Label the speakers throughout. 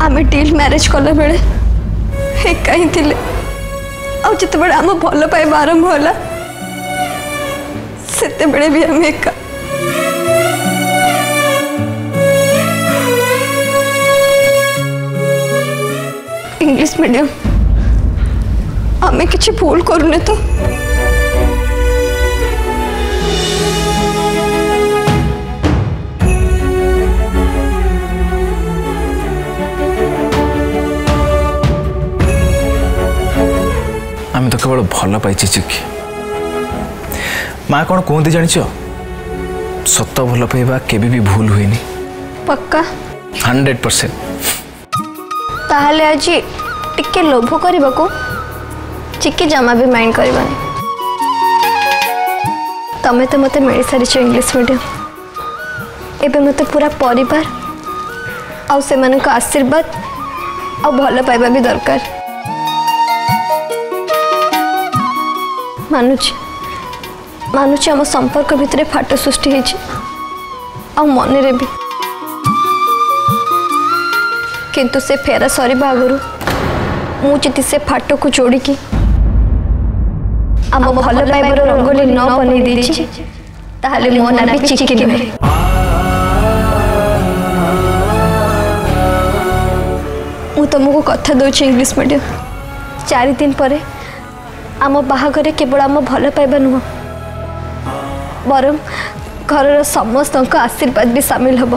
Speaker 1: आम deal marriage कला बेले एका ही थिले आ जिते बड़े आम भल पाइबा आरंभ होला सेते बेले भी आम एका इंग्लिश मीडियम आमे किछि भूल करूने तो
Speaker 2: आम तो केवल भल पाई चिकी माँ कौन कहते जान सत भल पाइबा केबे भी भूल हुए
Speaker 1: पक्का
Speaker 2: 100%।
Speaker 1: ताहले आज टिके लोभ करने को चिकी जमा भी माइंड करवानी तमें तो मत मिल सारी इंग्लिश मीडियम एबे मत पूरा परिवार आउ से आशीर्वाद आ भल पाइबा भी दरकार मानुची मानुची आम संपर्क भितर फाट सृष्टि आ मन रे भी किंतु से फेरा सरीबा आगुरु मुझे से फाट को जोड़ी की आम भल पाइबार रंगोली न बनै देछि ताहले मो ना भी चिकी नुहे मु तुमको कथा दउछि इंग्लिश मीडियम 4 दिन पर आम बाहाघर केवल आम भल पाइबा नुह बरम घर समस्त आशीर्वाद भी सामिल हम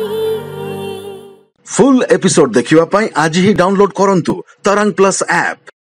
Speaker 3: फुल एपिसोड देखिवा पाई आज ही डाउनलोड करंतु तरंग प्लस ऐप।